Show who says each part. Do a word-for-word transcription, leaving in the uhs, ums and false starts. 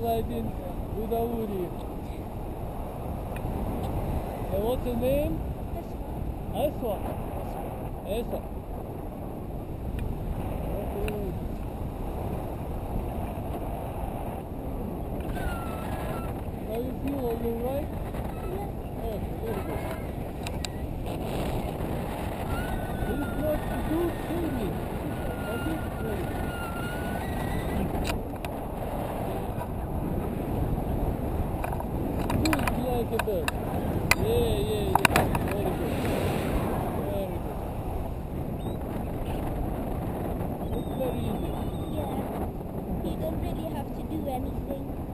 Speaker 1: paragliding with Auri. And what's her name? Eswa. Eswa. Okay. How you feel? Are you right? Yeah. Oh, very good. It's not too chilly. Okay? Very good. Good like a bird. Yeah, yeah, yeah. Very good. Very good. It's very easy.
Speaker 2: Yeah. You don't really have to do anything.